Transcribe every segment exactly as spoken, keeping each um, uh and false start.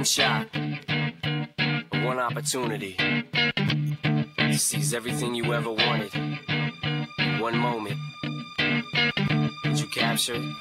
one shot, one opportunity to seize everything you ever wanted in one moment. Did you capture it?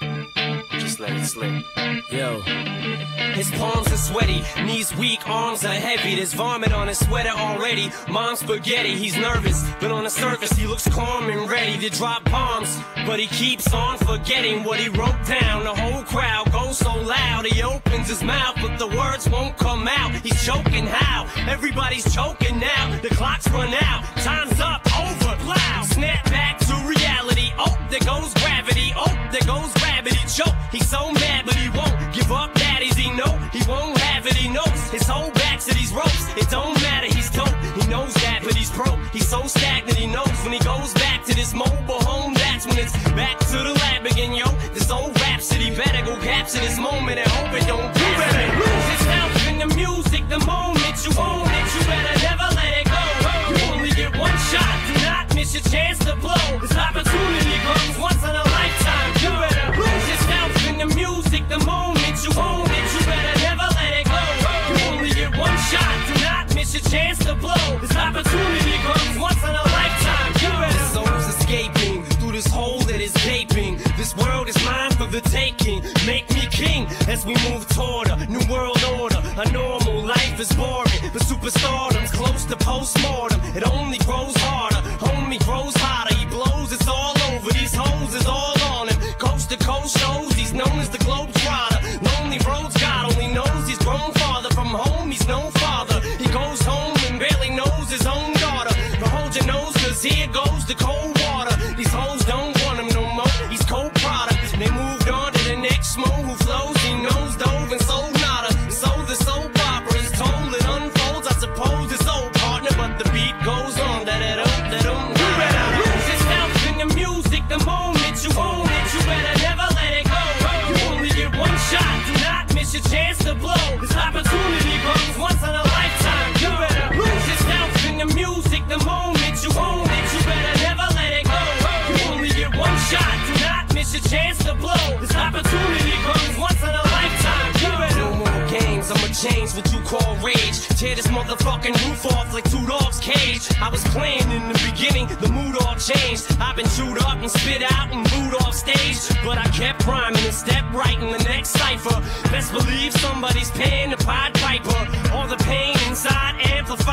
Or just let it slip? Yo. His palms are sweaty, knees weak, arms are heavy. There's vomit on his sweater already. Mom's spaghetti, he's nervous, but on the surface he looks calm and ready to drop bombs. But he keeps on forgetting what he wrote down. The whole crowd goes so loud, he opens his mouth, but the words won't come out. He's choking how? Everybody's choking now. The clock's run out, time's up, over, loud. Snap back to reality. Oh, there goes gravity. Oh, there goes gravity. Choke. He's so mad, but he won't give up. Daddies, he know he won't have it. He knows his whole back to these ropes. It don't matter. He's dope. He knows that, but he's broke. He's so stagnant. He knows when he goes back to this mobile home, that's when it's back to the lab again, yo. This old rhapsody better go capture this moment and hope it don't. You better lose yourself in the music. The moment you own it, you better never let it go. You only get one shot. Do not miss your chance to blow. This opportunity comes once in a lifetime. You better lose yourself in the music. The moment you own it, you better never let it go. You only get one shot. Do not miss your chance to blow. This opportunity comes once in a lifetime. You better. This soul's escaping through this hole that is gaping. This world is mine for the taking. Make me king as we move toward a new world order. A normal life is boring, but superstardom's close to postmortem. It only grows harder. Homie grows hotter. He blows. It's all over. These hoes is all on him. Coast to coast shows. He's known as the Globetrotter. Lonely roads. God only knows he's grown farther from home. He's no father. He goes home and barely knows his own daughter. But hold your nose, cause here goes the cold water. These hoes don't want him no more. He's cold product. They moved on to the next mo who flows. He knows dove and sold nada. So the soap opera is told. It unfolds. I suppose it's old partner, but the beat goes on. Da da da da da. You better lose yourself in the music. The moment you own it, you better never let it go. You only get one shot. Do not miss your chance to blow. This opportunity comes once in a lifetime. You better lose yourself in the music. The moment you own it, you better never let it go. You only get one shot. Do not miss your chance to blow. This opportunity comes once in a lifetime. You better. No more games. I'ma change what you call rage. Tear this motherfucking roof off like two dogs' cage. I was playing in the beginning, the mood all changed. I've been chewed up and spit out and booed off stage, but I kept rhyming and stepped right in the next cipher. Best believe somebody's paying the Pied Piper. All the pain inside amplified.